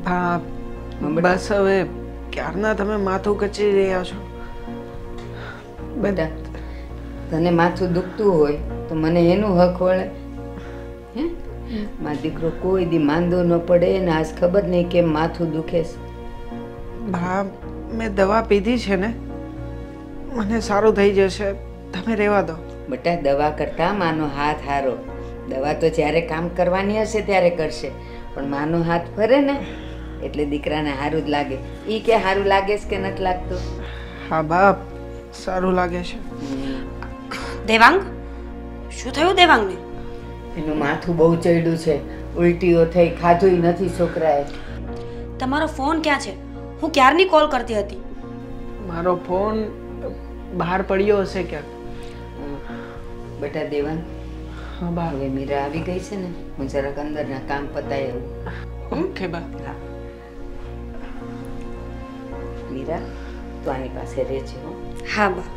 હા બસ હવે ક્યારના તમે માથું કચરી રહ્યા છો બેટા. તને માથું દુખતું હોય તો મને એનું હક વળે. હે મારો દીકરો કોઈ દી માંદો ન પડે ને આજ ખબર નહીં કેમ માથું દુખે છે. હા મેં દવા પીધી છે ને, મને સારું થઈ જશે, તમે રહેવા દો. બેટા દવા કરતાં માનો હાથ હારો. દવા તો જ્યારે કામ કરવાની હશે ત્યારે કરશે, પણ માનો હાથ ફરે ને એટલે દીકરાને સારું જ લાગે. એ કે સારું લાગે છે કે નથી લાગતું? હા બાપ સારું લાગે છે. દેવાંગ, શું થયું દેવાંગને? એનું માથું બહુ ચડ્યું છે, ઉલટીઓ થઈ, ખાધું નથી છોકરાએ. તમારો ફોન ક્યાં છે? હું ક્યારની કોલ કરતી હતી. મારો ફોન બહાર પડ્યો હશે ક્યાંક. બેટા દેવાંગ, હા બા. હવે મીરા આવી ગઈ છે ને, હું જરાક અંદરના કામ પતાય આવું. ઓકે બા. હા મીરા, તું આની પાસે રહેજે હો. હા બા.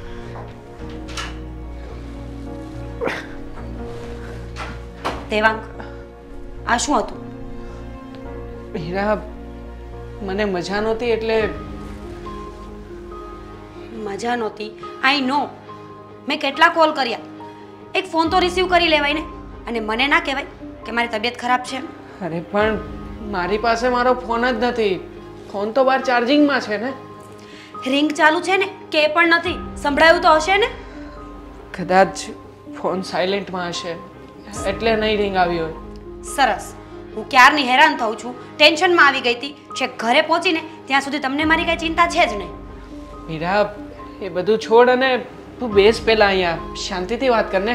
દેવાંગ, આ શું હતું? હીરા, મને મજા નહોતી એટલે. મજા નહોતી? આઈ નો. મેં કેટલા કોલ કર્યા, એક ફોન તો રિસીવ કરી લેવાય ને. અને મને ના કહેવાય કે મારી તબિયત ખરાબ છે. અરે પણ મારી પાસે મારો ફોન જ નથી. ફોન તો બહાર ચાર્જિંગમાં છે ને. રિંગ ચાલુ છે ને કે એ પણ નથી? સંભળાયું તો હશે ને? કદાચ ફોન સાયલેન્ટમાં હશે એટલે નહીં રિંગ આવી હોય. સરસ. હું ક્યારની હેરાન થઉં છું, ટેન્શનમાં આવી ગઈ હતી. છેક ઘરે પહોંચીને ત્યાં સુધી તમને મારી કઈ ચિંતા છે જ નહીં. મીરા, એ બધું છોડ અને તું બેસ પહેલા અહીંયા, શાંતિથી વાત કર ને.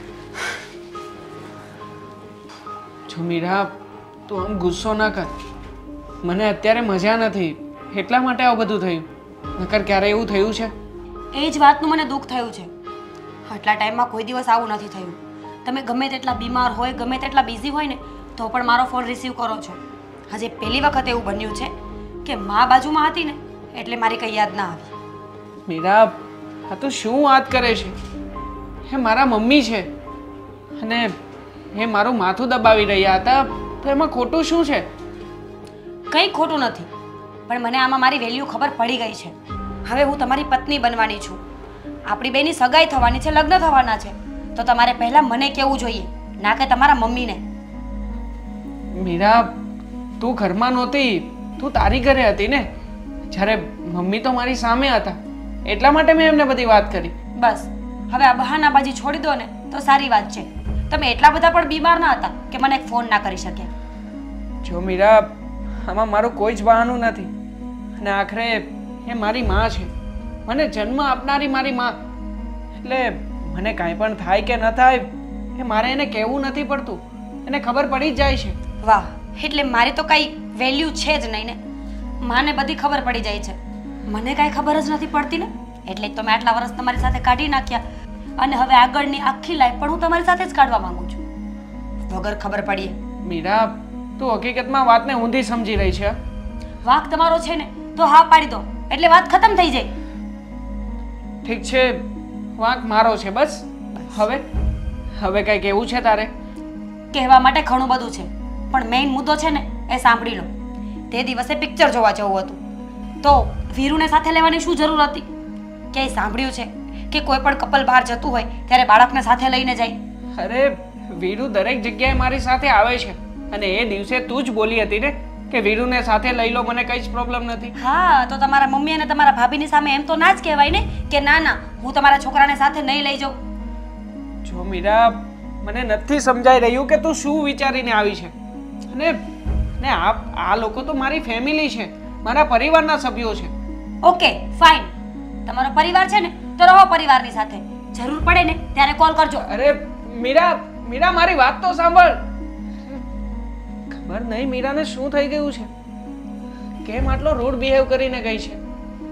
જો મીરા, તું આમ ગુસ્સો ના કર. મને અત્યારે મજા નથી એટલા માટે આવું બધું થયું, નકર ક્યારે એવું થયું છે? એ જ વાતનું મને દુઃખ થયું છે. આટલા ટાઈમમાં કોઈ દિવસ આવું નથી થયું. તમે ગમે તેટલા બીમાર હોય, ગમે તેટલા બિઝી હોય ને, તો પણ મારો ફોન રિસીવ કરો છો. હજી પહેલી વખત એવું બન્યું છે કે મા બાજુમાં હતી ને એટલે મારી કંઈ યાદ ના આવી. મીરા, આ તું શું વાત કરે છે? હે મારા મમ્મી છે અને એ મારું માથું દબાવી રહ્યા હતા, તો એમાં ખોટું શું છે? કંઈ ખોટું નથી, પણ મને આમાં મારી વેલ્યુ ખબર પડી ગઈ છે. હવે હું તમારી પત્ની બનવાની છું. આપણી બેની સગાઈ થવાની છે, લગ્ન થવાના છે, તો તમારે પહેલા મને કહેવું જોઈએ, ના કે તમારા મમ્મીને. મીરા, તું ઘરમાં નહોતી, તું તારી ઘરે હતી ને. જ્યારે મમ્મી તો મારી સામે હતા એટલા માટે મેં એમને બધી વાત કરી. બસ હવે આ બહાનાબાજી છોડી દો ને તો સારી વાત છે. તમે એટલા બધા પણ બીમાર ના હતા કે મને એક ફોન ના કરી શક્યા. જો મીરા, આમાં મારું કોઈ જ બહાનું નથી અને આખરે એ મારી માં છે, મને જન્મ આપનારી મારી માં. એટલે મને કાંઈ પણ થાય કે ન થાય એ મારે એને કહેવું નથી પડતું, એને ખબર પડી જ જાય છે. વાહ, એટલે મારી તો કાંઈ વેલ્યુ છે જ નહીં ને. માને બધી ખબર પડી જાય છે, મને કાંઈ ખબર જ નથી પડતી ને. એટલે જ તો મેં આટલા વર્ષ તમારી સાથે કાઢી નાખ્યા અને હવે આગળની આખી લાઈફ પણ હું તમારી સાથે જ કાઢવા માંગુ છું, વગર ખબર પડીએ. મીરા, તું હકીકતમાં વાતને ઊંધી સમજી રહી છે. વાંક તમારો છે ને તો હા પાડી દો એટલે વાત ખતમ થઈ જાય. ઠીક છે, વાંક મારો છે બસ. હવે કંઈ કહેવું છે તારે? કહેવા માટે ઘણું બધું છે, પણ મેઇન મુદ્દો છે ને એ સાંભળી લો. તે દિવસે પિક્ચર જોવા જવું હતું તો વીરુને સાથે લેવાની શું જરૂર હતી? ક્યાંય સાંભળ્યું છે કે કોઈ પણ કપલ બહાર જતું હોય ત્યારે બાળકને સાથે લઈને જાય? અરે વીરુ દરેક જગ્યાએ મારી સાથે આવે છે અને એ દિવસે તું જ બોલી હતી ને કે વીરુને સાથે લઈ લો, મને કઈ જ પ્રોબ્લેમ નથી. હા, તો તમારા મમ્મી અને તમારા ભાભીની સામે એમ તો ના જ કહેવાય ને કે ના ના હું તમારા છોકરાને સાથે નહીં લઈ જાઉં. જો મીરા, મને નથી સમજાઈ રહ્યું કે તું શું વિચારીને આવી છે. અને આ લોકો તો મારી ફેમિલી છે, મારા પરિવારના સભ્યો છે. ઓકે ફાઇન, તમારો પરિવાર છે ને તો રહો પરિવારની સાથે. જરૂર પડે ને ત્યારે કોલ કરજો. અરે મીરા, મારી વાત તો સાંભળ. ખબર નહીં મીરાને શું થઈ ગયું છે, કેમ આટલો રૂડ બિહેવ કરીને ગઈ છે.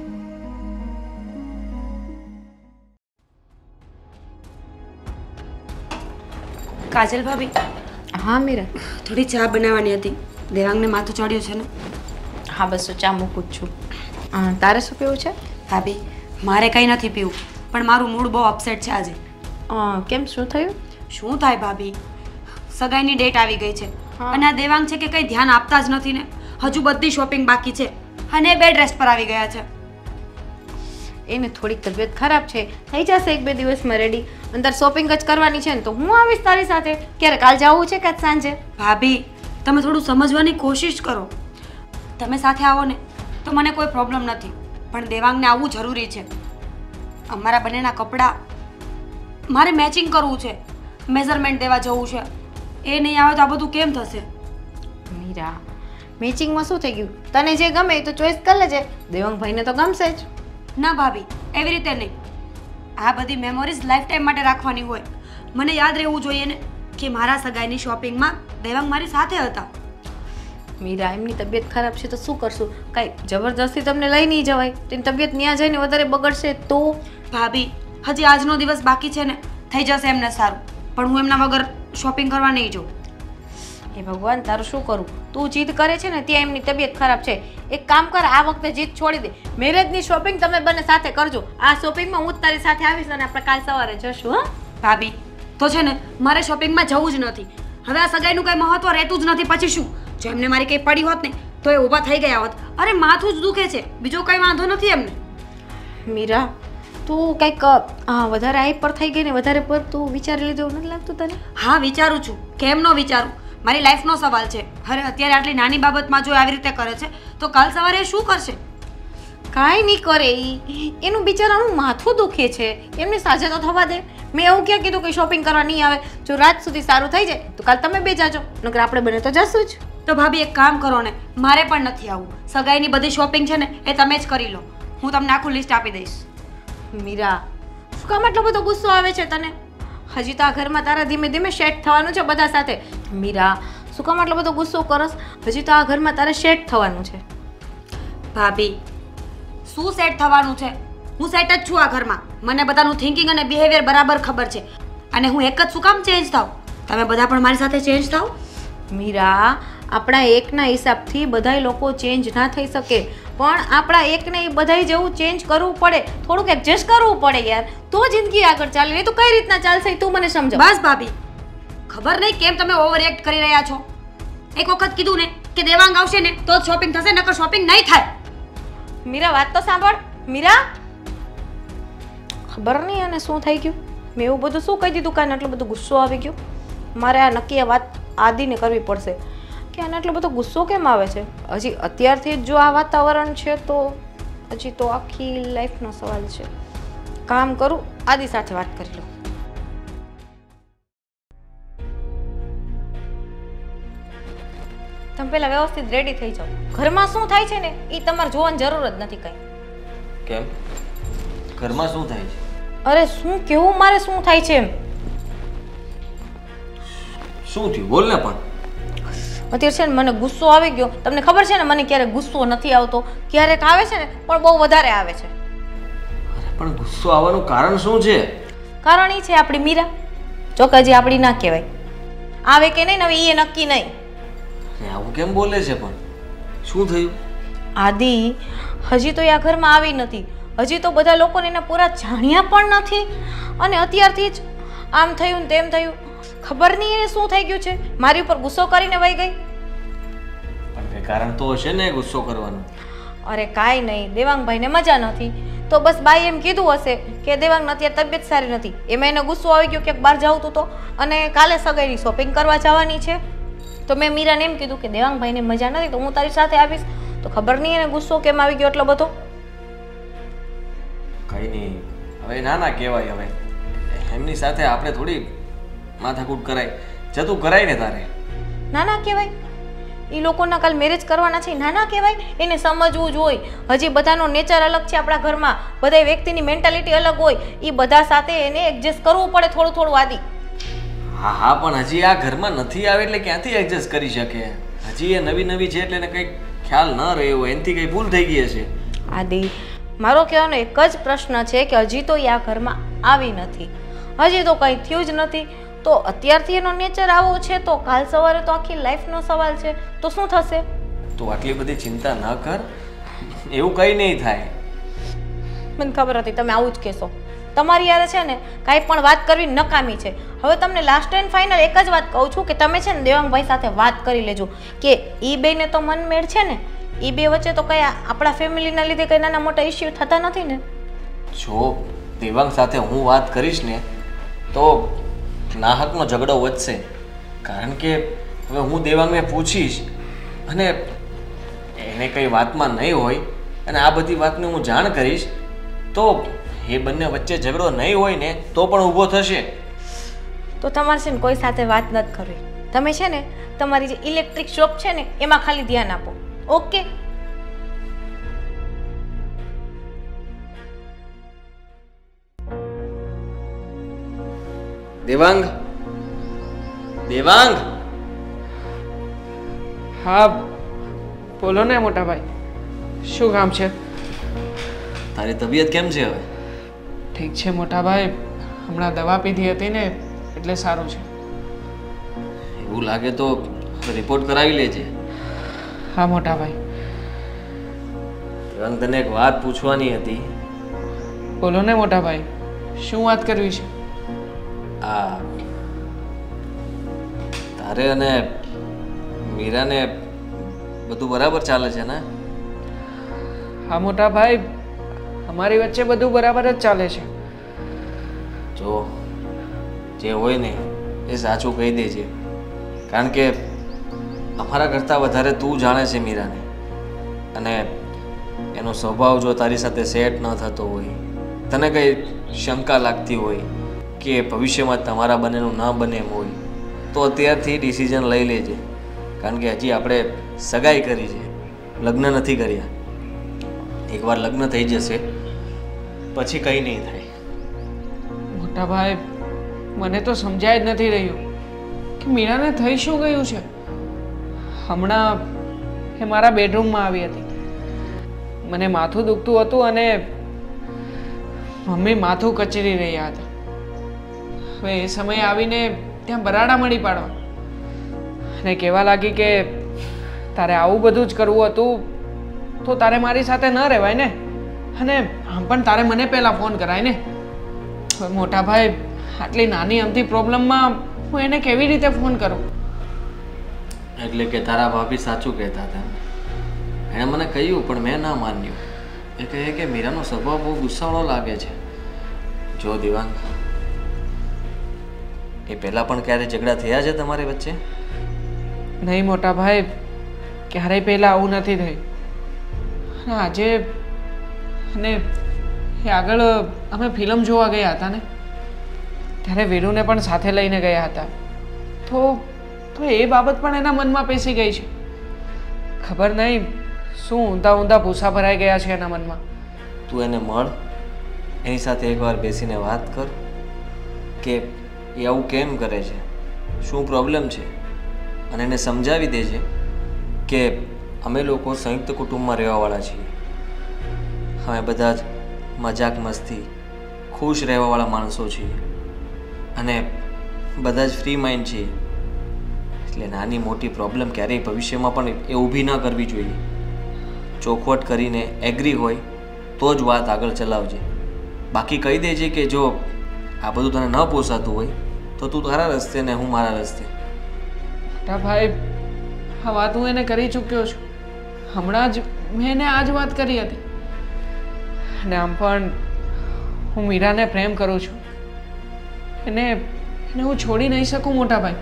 કાજલ ભાભી. હા મીરા. થોડી ચા બનાવવાની હતી, દેવાંગને માથું ચડ્યું છે ને. હા બસ ચા મૂકું જ છું. તારે શું પીવું છે? ભાભી મારે કંઈ નથી પીવું, પણ મારું મૂડ બહુ અપસેટ છે આજે. કેમ, શું થયું? શું થાય ભાભી, સગાઈની ડેટ આવી ગઈ છે અને આ દેવાંગ છે કે કંઈ ધ્યાન આપતા જ નથી ને. હજુ બધી શોપિંગ બાકી છે અને એ બેડ રેસ્ટ પર આવી ગયા છે. એને થોડીક તબિયત ખરાબ છે, થઈ જશે 1-2 દિવસમાં રેડી. અંદર શોપિંગ જ કરવાની છે ને તો હું આવીશ તારી સાથે. ક્યારે કાલ જવું છે કે આજ સાંજે? ભાભી તમે થોડું સમજવાની કોશિશ કરો. તમે સાથે આવો ને તો મને કોઈ પ્રોબ્લેમ નથી, પણ દેવાંગને આવવું જરૂરી છે. અમારા બંનેના કપડાં મારે મેચિંગ કરવું છે, મેઝરમેન્ટ દેવા જવું છે. એ નહીં આવે તો આ બધું કેમ થશે? મીરા, મેચિંગમાં શું થઈ ગયું? તને જે ગમે એ તો ચોઈસ કરી લેજે. દેવાંગભાઈને તો ગમશે જ. ના ભાભી, એવી રીતે નહીં. આ બધી મેમોરીઝ લાઈફ ટાઈમ માટે રાખવાની હોય. મને યાદ રહેવું જોઈએ ને કે મારા સગાઈની શોપિંગમાં દેવાંગ મારી સાથે હતા. મીરા, એમની તબિયત ખરાબ છે તો શું કરશું? કાંઈ જબરદસ્તી તમને લઈ નહીં જવાય. તેની તબિયત ત્યાં જઈને વધારે બગડશે તો? ભાભી હજી આજનો દિવસ બાકી છે ને, થઈ જશે એમને સારું, પણ હું એમના વગર શોપિંગ કરવા નહીં જાઉં. હે ભગવાન, તારું શું કરું? તું જીદ કરે છે ને ત્યાં એમની તબિયત ખરાબ છે. એક કામ કર, આ વખતે જીદ છોડી દે. મેરેજની શોપિંગ તમે બંને સાથે કરજો. આ શોપિંગમાં હું જ તારી સાથે આવીશ અને આપણે કાલ સવારે જશું. હા ભાભી, તો છે ને મારે શોપિંગમાં જવું જ નથી. હવે આ સગાઈનું કંઈ મહત્વ રહેતું જ નથી. પછી શું? જો એમને મારી કંઈ પડી હોત ને તો એ ઊભા થઈ ગયા હોત. અરે માથું જ દુખે છે, બીજો કંઈ વાંધો નથી એમને. મીરા, તું કંઈક વધારે આઈ પર થઈ ગઈ ને, વધારે પર તું વિચારી લીધું એવું નથી લાગતું તને? હા વિચારું છું, કેમ ન વિચારું? મારી લાઈફનો સવાલ છે. અરે અત્યારે આટલી નાની બાબતમાં જો આવી રીતે કરે છે તો કાલ સવારે એ શું કરશે? કાંઈ નહીં કરે. એનું બિચારાનું માથું દુખે છે, એમને સાજા તો થવા દે. મેં એવું ક્યાં કીધું કે શોપિંગ કરવા નહીં આવે? જો રાત સુધી સારું થઈ જાય તો કાલ તમે બે જાજો, નકર આપણે બને તો જશું જ. તો ભાભી એક કામ કરો ને, મારે પણ નથી આવવું. સગાઈની બધી શોપિંગ છે ને એ તમે જ કરી લો. હું તમને આખું લિસ્ટ આપી દઈશ. મીરા, શું કામ આટલો બધો ગુસ્સો આવે છે તને? હજી તો આ ઘરમાં તારા ધીમે ધીમે સેટ થવાનું છે બધા સાથે. મીરા, શું કામ આટલો બધો ગુસ્સો કરસ? હજી તો આ ઘરમાં તારે સેટ થવાનું છે. ભાભી શું સેટ થવાનું છે? હું સેટ જ છું આ ઘરમાં. મને બધાનું થિંકિંગ અને બિહેવિયર બરાબર ખબર છે. અને હું એક જ શું કામ ચેન્જ થાવ? તમે બધા પણ મારી સાથે ચેન્જ થાવ. મીરા, આપણા એકના હિસાબથી બધાય લોકો ચેન્જ ના થઈ શકે, પણ આપણા એકને બધાય જેવું ચેન્જ કરવું પડે. થોડુંક એડજસ્ટ કરવું પડે યાર, તો જિંદગી આગળ ચાલે. નહીં તો કઈ રીતના ચાલશે તું મને સમજાવ. બસ ભાભી, ખબર નહીં કેમ તમે ઓવર એક્ટ કરી રહ્યા છો. એક વખત કીધું ને કે દેવાંગ આવશે ને તો જ શોપિંગ થશે, નકર શોપિંગ નહીં થાય. મીરા, વાત તો સાંભળ. મીરા, ખબર નહીં આને શું થઈ ગયું. મેં એવું બધું શું કહી દીધું કાને આટલો બધો ગુસ્સો આવી ગયો? મારે આ નક્કી આ વાત આદિને કરવી પડશે કે આને આટલો બધો ગુસ્સો કેમ આવે છે. હજી અત્યારથી જ જો આ વાતાવરણ છે તો હજી તો આખી લાઈફનો સવાલ છે. કામ કરું, આદિ સાથે વાત કરી લઉં. તમે પહેલા વ્યવસ્થિત રેડી થઈ જાઓ. ઘરમાં શું થાય છે ને એ તમારે જોવાની જરૂર જ નથી કઈ. કેમ? ઘરમાં શું થાય છે? અરે શું કેવું મારે શું થાય છે એમ? શું થયું? બોલ ને. પણ અત્યારે છે ને મને ગુસ્સો આવી ગયો. તમને ખબર છે ને મને ક્યારેક ગુસ્સો નથી આવતો, ક્યારેક આવે છે ને પણ બહુ વધારે આવે છે. અરે પણ ગુસ્સો આવવાનું કારણ શું છે? કારણ એ છે આપણી મીરા. જો કે હજી આપણી ના કહેવાય, આવે કે નહીં ને હવે એ નક્કી નહીં. આવું કેમ બોલે છે? પણ શું થયું? આદિ હજી તો એ આ ઘરમાં આવી નથી. હજી તો બધા લોકોને એના પૂરા જાણ્યા પણ નથી અને અત્યારથી જ આમ થયું ને તેમ થયું. ખબર નહીં એને શું થઈ ગયું છે, મારી ઉપર ગુસ્સો કરીને વહી ગઈ. પણ કઈ કારણ તો હશે ને ગુસ્સો કરવાનું. અરે કાંઈ નહીં, દેવાંગભાઈને મજા નથી તો બસ બાઈ એમ કીધું હશે કે દેવાંગને અત્યારે તબિયત સારી નથી, એમાં એને ગુસ્સો આવી ગયો ક્યાંક બહાર જાઉં તો અને કાલે સગાઈની શોપિંગ કરવા જવાની છે. તો મેં મીરાને એમ કીધું કે દેવાંગભાઈને મજા નથી તો હું તારી સાથે આવીશ. તો ખબર નહીં એને ગુસ્સો કેમ આવી ગયો એટલો બધો. કઈ નહીં, હવે ના કહેવાય. હવે એમની સાથે આપણે થોડી માથાકૂટ કરાય, જતું કરાય ને તારે. નાના કહેવાય? એ લોકોના કાલ મેરેજ કરવાના છે, નાના કહેવાય? એને સમજવું જ હોય. હજી બધાનો નેચર અલગ છે આપણા ઘરમાં, બધા વ્યક્તિની મેન્ટાલિટી અલગ હોય. એ બધા સાથે એને એડજસ્ટ કરવું પડે થોડું થોડું. આદિ હા પણ હજી આ ઘરમાં નથી આવે એટલે ક્યાંથી એડજસ્ટ કરી શકે? હજી એ નવી છે એટલે એને કંઈક ખ્યાલ ન રહ્યો હોય, એનાથી કંઈ ભૂલ થઈ ગઈ હશે. આદિ, મારો કહેવાનો એક જ પ્રશ્ન છે કે હજી તો એ આ ઘરમાં આવી નથી, હજી તો કંઈ થયું જ નથી. તો અત્યારથી એનો નેચર આવો છે તો કાલ સવારે તો આખી લાઈફનો સવાલ છે. તો શું થશે? તો આટલી બધી ચિંતા ન કર, એવું કંઈ નહીં થાય. મને ખબર હતી તમે આવું જ કહેશો. તમારી યારે છે ને કાંઈ પણ વાત કરવી નકામી છે. હવે તમને લાસ્ટ એન્ડ ફાઇનલ એક જ વાત કહું છું કે તમે છે ને દેવાંગભાઈ સાથે વાત કરી લેજો કે એ બેને તો મનમેળ છે ને, એ બે વચ્ચે તો કઈ આપણા ફેમિલીના લીધે કઈ નાના મોટા ઇસ્યુ થતા નથી ને. જો દેવાંગ સાથે હું વાત કરીશ ને તો નાહકનો ઝઘડો વધશે. કારણ કે હવે હું દેવાંગને પૂછીશ અને એને કંઈ વાતમાં નહીં હોય અને આ બધી વાતને હું જાણ કરીશ તો એ બંને વચ્ચે ઝઘડો નહીં હોય ને તો પણ ઊભો થશે. તો તમારે છે ને કોઈ સાથે વાત નથી કરવી. તમે છે ને તમારી જે ઇલેક્ટ્રિક શોપ છે ને એમાં ખાલી ધ્યાન આપો. ઓકે? દેવાંગ, દેવાંગ. હા બોલો ને મોટા ભાઈ, શું કામ છે? તારી તબિયત કેમ છે હવે? ઠીક છે મોટા ભાઈ, હમણાં દવા પીધી હતી ને એટલે સારું છે. એવું લાગે તો રિપોર્ટ કરાવી લેજે. હા મોટા ભાઈ. દેવાંગ, તને એક વાત પૂછવાની હતી. બોલો ને મોટા ભાઈ, શું વાત કરવી છે? આ તારે અને મીરાને બધું બરાબર ચાલે છે ને? હા મોટા ભાઈ, અમારી વચ્ચે બધું બરાબર જ ચાલે છે. જો જે હોય ને એ સાચું કહી દેજે. કારણ કે અમારા કરતાં વધારે તું જાણે છે મીરાને, અને એનો સ્વભાવ જો તારી સાથે સેટ ન થતો હોય, તને કંઈ શંકા લાગતી હોય કે ભવિષ્યમાં તમારા બંનેનું ન બને એમ હોય તો અત્યારથી ડિસિઝન લઈ લેજે. કારણ કે હજી આપણે સગાઈ કરી છે, લગ્ન નથી કર્યા. એકવાર લગ્ન થઈ જશે પછી કંઈ નહીં થાય. મોટા ભાઈ, મને તો સમજાય જ નથી રહ્યું કે મીરાને થઈ શું ગયું છે. હમણાં એ મારા બેડરૂમમાં આવી હતી, મને માથું દુખતું હતું અને મમ્મી માથું કચરી રહ્યા હતા. હવે એ સમયે આવીને ત્યાં બરાડા મળી પાડવા અને કહેવા લાગી કે તારે આવું બધું જ કરવું હતું તો તારે મારી સાથે ન રહેવાય ને, અને આમ પણ તારે મને પહેલાં ફોન કરાય ને. હવે મોટા ભાઈ, આટલી નાની અમથી પ્રોબ્લેમમાં હું એને કેવી રીતે ફોન કરું? એટલે કે તારા ભાભી સાચું કહેતા હતા. એણે મને કહ્યું પણ મેં ના માન્યું. એ કહે કે મીરાનો સ્વભાવ બહુ ગુસ્સાવાળો લાગે છે. જો દેવાંગ, એ પહેલાં પણ ક્યારે ઝઘડા થયા છે તમારી વચ્ચે? નહીં મોટા ભાઈ, ક્યારેય પહેલાં આવું નથી થયું. અને આજે અને એ આગળ અમે ફિલ્મ જોવા ગયા હતા ને ત્યારે વીરુને પણ સાથે લઈને ગયા હતા. તો એ બાબત પણ એના મનમાં પેસી ગઈ છે. ખબર નહીં શું ઊંધા ઊંધા ભૂસા ભરાઈ ગયા છે એના મનમાં. તું એને મળ, એની સાથે એકવાર બેસીને વાત કર કે એ આવું કેમ કરે છે, શું પ્રોબ્લેમ છે, અને એને સમજાવી દેજે કે અમે લોકો સંયુક્ત કુટુંબમાં રહેવાવાળા છીએ. અમે બધા જ મજાક મસ્તી ખુશ રહેવાવાળા માણસો છીએ અને બધા જ ફ્રી માઇન્ડ છીએ. એટલે નાની મોટી પ્રોબ્લેમ ક્યારેય ભવિષ્યમાં પણ એ ઊભી ન કરવી જોઈએ. ચોખવટ કરીને એગ્રી હોય તો જ વાત આગળ ચલાવજે. બાકી કહી દેજે કે જો આ બધું તને ન પોસાતું હોય તો તું તારા રસ્તે ને હું મારા રસ્તે. મોટા ભાઈ, આ વાત હું એને કરી ચૂક્યો છું. હમણાં જ મેં એને આ જ વાત કરી હતી. અને આમ પણ હું મીરાને પ્રેમ કરું છું. એને હું છોડી નહીં શકું મોટા ભાઈ.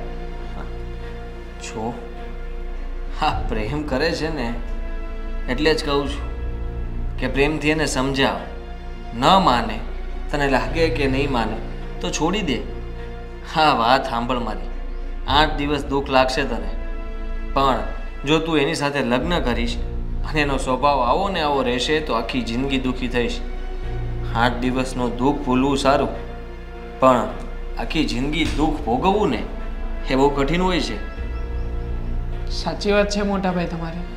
છો હા, પ્રેમ કરે છે ને એટલે જ કહું છું કે પ્રેમથી એને સમજાવ. ન માને, તને લાગે કે નહીં માને તો છોડી દે. હા, વાત સાંભળ મારી, 8 દિવસ દુઃખ લાગશે તને, પણ જો તું એની સાથે લગ્ન કરીશ અને એનો સ્વભાવ આવો ને આવો રહેશે તો આખી જિંદગી દુઃખી થઈશ. 8 દિવસનું દુઃખ ભૂલવું સારું, પણ આખી જિંદગી દુઃખ ભોગવવું ને એ બહુ કઠિન હોય છે. સાચી વાત છે મોટા ભાઈ તમારી.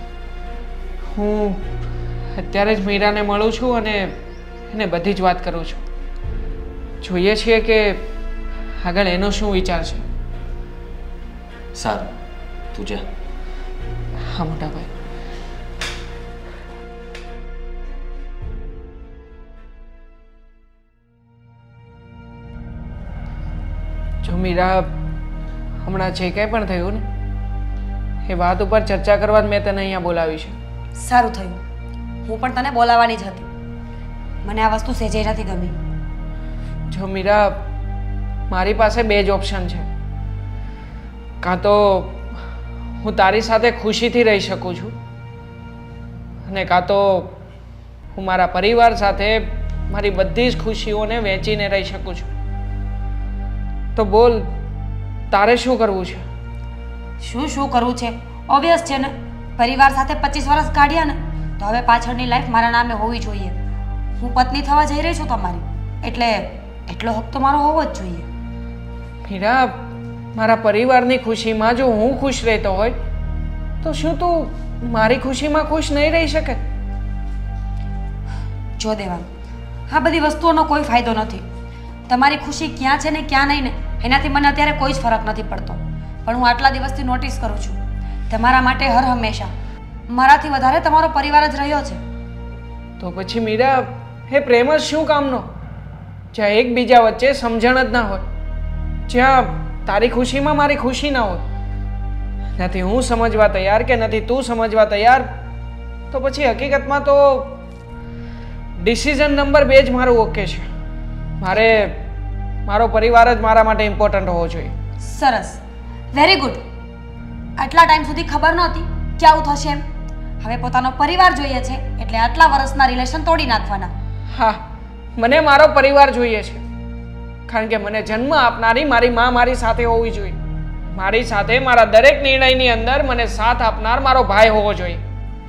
હું અત્યારે જ મીરાને મળું છું અને એને બધી જ વાત કરું છું. જોઈએ છીએ કે આગળ એનો શું વિચાર છે. સારું, તું જા. હા મોટા ભાઈ. મીરા, હમણાં જે કંઈ પણ થયું ને એ વાત ઉપર ચર્ચા કરવા જ મેં તને અહીંયા બોલાવી છે. સારું થયું, હું પણ તને બોલાવવાની જ હતી. મને આ વસ્તુ સહેજે નથી ગમી. જો મીરા, મારી પાસે બે જ ઓપ્શન છે. કાં તો હું તારી સાથે ખુશીથી રહી શકું છું, અને કાં તો હું મારા પરિવાર સાથે મારી બધી જ ખુશીઓને વહેંચીને રહી શકું છું. તો બોલ, તારે શું કરવું છે? શું કરવું છે? ઓબ્વિયસ છે ને, પરિવાર સાથે 25 વર્ષ કાઢ્યા ને, તો હવે પાછળની લાઈફ મારા નામે હોવી જોઈએ. હું પત્ની થવા જઈ રહી છું તમારી, એટલે એટલો હક તો મારો હોવો જ જોઈએ. મીરા, મારા પરિવારની ખુશીમાં જો હું ખુશ રહેતો હોય તો શું તું મારી ખુશીમાં ખુશ નહીં રહી શકે? જો દેવાંગ, આ બધી વસ્તુઓનો કોઈ ફાયદો નથી. તમારી ખુશી ક્યાં છે ને ક્યાં નહીં ને એનાથી મને અત્યારે કોઈ જ ફરક નથી પડતો. પણ હું આટલા દિવસથી નોટિસ કરું છું, તમારા માટે હર હંમેશા મારાથી વધારે તમારો પરિવાર જ રહ્યો છે. તો પછી મીરા, એ પ્રેમ જ શું કામનો, જ્યાં એકબીજા વચ્ચે સમજણ જ ના હોય, જ્યાં તારી ખુશીમાં મારી ખુશી ના હોય. નથી હું સમજવા તૈયાર કે નથી તું સમજવા તૈયાર, તો પછી હકીકતમાં તો ડિસિઝન નંબર 2 જ મારું ઓકે છે. મારો પરિવાર જ મારા માટે ઇમ્પોર્ટન્ટ હોવો જોઈએ. સરસ, વેરી ગુડ. આટલા ટાઈમ સુધી ખબર નહોતી કે આવું થશે એમ. હવે પોતાનો પરિવાર જોઈએ છે એટલે આટલા વર્ષના રિલેશન તોડી નાખવાના. હા, મને મારો પરિવાર જોઈએ છે, કારણ કે મને જન્મ આપનારી મારી માં મારી સાથે હોવી જોઈએ. મારી સાથે મારા દરેક નિર્ણયની અંદર મને સાથ આપનાર મારો ભાઈ હોવો જોઈએ.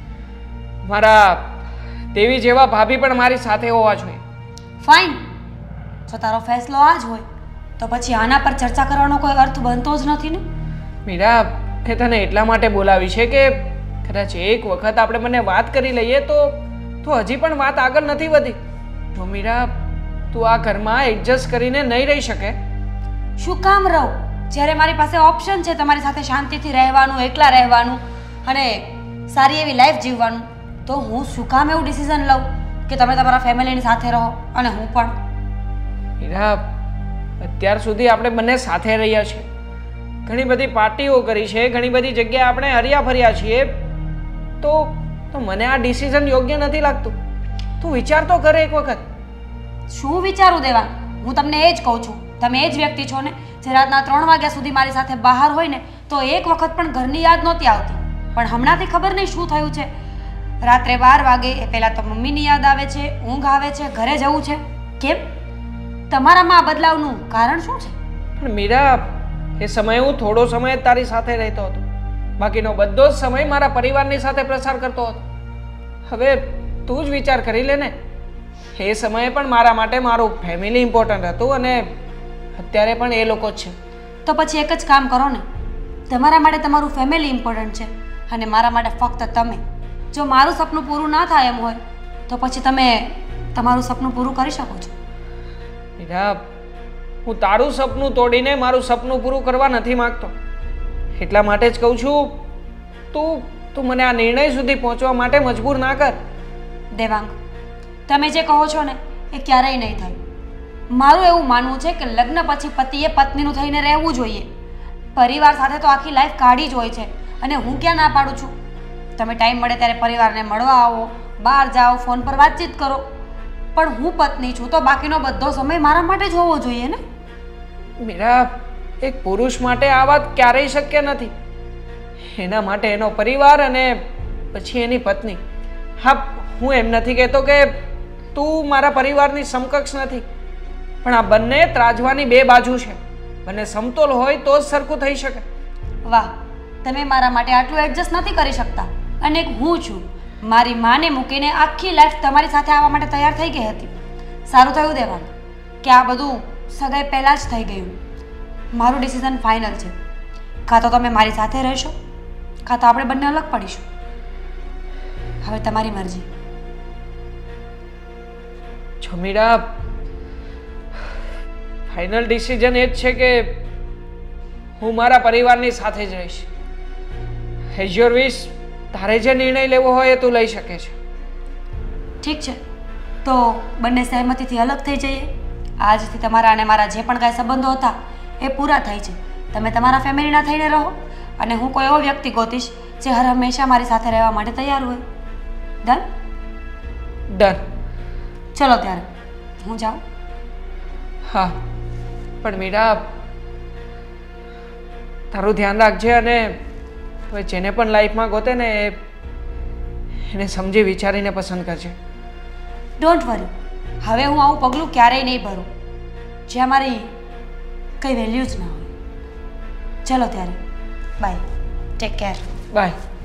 મારા દેવી જેવા ભાભી પણ મારી સાથે હોવા જોઈએ. ફાઇન, જો તારો ફેસલો આ જ હોય તો પછી આના પર ચર્ચા કરવાનો કોઈ અર્થ બનતો જ નથી ને. મીરા, એ તને એટલા માટે બોલાવી છે કે કદાચ એક વખત આપણે મને વાત કરી લઈએ તો હજી પણ વાત આગળ નથી વધી. જો મીરા, તું આ ઘરમાં એડજસ્ટ કરીને નહીં રહી શકે. શું કામ રહું જ્યારે મારી પાસે ઓપ્શન છે તમારી સાથે શાંતિથી રહેવાનું, એકલા રહેવાનું અને સારી એવી લાઈફ જીવવાનું? તો હું શું કામ એવું ડિસિઝન લઉં કે તમે તમારા ફેમિલીની સાથે રહો અને હું પણ? મીરા, અત્યાર સુધી આપણે બંને સાથે રહ્યા છીએ, ઘણી બધી પાર્ટીઓ કરી છે, ઘણી બધી જગ્યાએ આપણે હર્યા ફર્યા છીએ, તો મને આ ડિસિઝન યોગ્ય નથી લાગતું. તું વિચાર તો કરે એક વખત. શું વિચારું દેવાંગ? હું તમને એ જ કહું છું, તમે એ જ વ્યક્તિ છો ને જે રાતના 3 વાગ્યા સુધી મારી સાથે બહાર હોય ને તો એક વખત પણ ઘરની યાદ નહોતી આવતી. પણ હમણાંથી ખબર નહીં શું થયું છે, રાત્રે 12 વાગે એ પહેલાં તો મમ્મીની યાદ આવે છે, ઊંઘ આવે છે, ઘરે જવું છે. કેમ? તમારામાં આ બદલાવનું કારણ શું છે? પણ મીરા, એ સમયે હું થોડો સમય જ તારી સાથે રહેતો હતો, બાકીનો બધો જ સમય મારા પરિવારની સાથે પ્રસાર કરતો હતો. હવે તું જ વિચાર કરી લે ને, એ સમયે પણ મારા માટે મારું ફેમિલી ઇમ્પોર્ટન્ટ હતું અને અત્યારે પણ એ લોકો જ છે. તો પછી એક જ કામ કરો ને, તમારા માટે તમારું ફેમિલી ઇમ્પોર્ટન્ટ છે અને મારા માટે ફક્ત તમે. જો મારું સપનું પૂરું ના થાય એમ હોય તો પછી તમે તમારું સપનું પૂરું કરી શકો છો. મીરા, હું તારું સપનું તોડીને મારું સપનું પૂરું કરવા નથી માંગતો. એટલા માટે જ કહું છું, તું મને આ નિર્ણય સુધી પહોંચવા માટે મજબૂર ના કર. દેવાંગ, તમે જે કહો છો ને એ ક્યારેય નહીં થાય. મારું એવું માનવું છે કે લગ્ન પછી પતિએ પત્નીનું થઈને રહેવું જોઈએ. પરિવાર સાથે તો આખી લાઈફ કાઢી જ હોય છે અને હું ક્યાં ના પાડું છું. તમે ટાઈમ મળે ત્યારે પરિવારને મળવા આવો, બહાર જાઓ, ફોન પર વાતચીત કરો, પણ હું પત્ની છું તો બાકીનો બધો સમય મારા માટે જ હોવો જોઈએ ને. મીરા, એક પુરુષ માટે આ વાત ક્યારેય શક્ય નથી. એના માટે એનો પરિવાર અને પછી એની પત્ની. હા, હું એમ નથી કહેતો કે તું મારા પરિવારની સમકક્ષ નથી, પણ આ બંને ત્રાજવાની બે બાજુ છે. બંને સમતોલ હોય તો જ સરખું થઈ શકે. વાહ, તમે મારા માટે આટલું એડજસ્ટ નથી કરી શકતા. અને હું છું, મારી માને મૂકીને આખી લાઈફ તમારી સાથે આવવા માટે તૈયાર થઈ ગઈ હતી. સારું થયું દેવાંગ કે આ બધું સગાઈ પહેલાં જ થઈ ગયું. મારું ડિસિઝન ફાઇનલ છે. કાં તો તમે મારી સાથે રહેશો, કાં તો આપણે બંને અલગ પડીશું. હવે તમારી મરજી. જો મીરા, ફાઇનલ ડિસિઝન એ જ છે કે હું મારા પરિવારની સાથે જ રહીશ. As your wish. તારે જે નિર્ણય લેવો હોય એ તું લઈ શકે છે. ઠીક છે, તો બંને સહેમતીથી અલગ થઈ જઈએ. આજથી તમારા અને મારા જે પણ કાંઈ સંબંધો હતા એ પૂરા થાય છે. તમે તમારા ફેમિલીના થઈને રહો અને હું કોઈ એવો વ્યક્તિ ગોતીશ જે હર હંમેશા મારી સાથે રહેવા માટે તૈયાર હોય. ડન? ડન. ચલો ત્યારે હું જાઉં. હા, પણ મીરા તારું ધ્યાન રાખજે અને હવે જેને પણ લાઈફમાં ગોતે ને એને સમજી વિચારીને પસંદ કરજે. ડોન્ટ વરી, હવે હું આવું પગલું ક્યારેય નહીં ભરું જ્યાં મારી કંઈ વેલ્યુ જ ના હોય. ચલો ત્યારે બાય, ટેક કેર. બાય.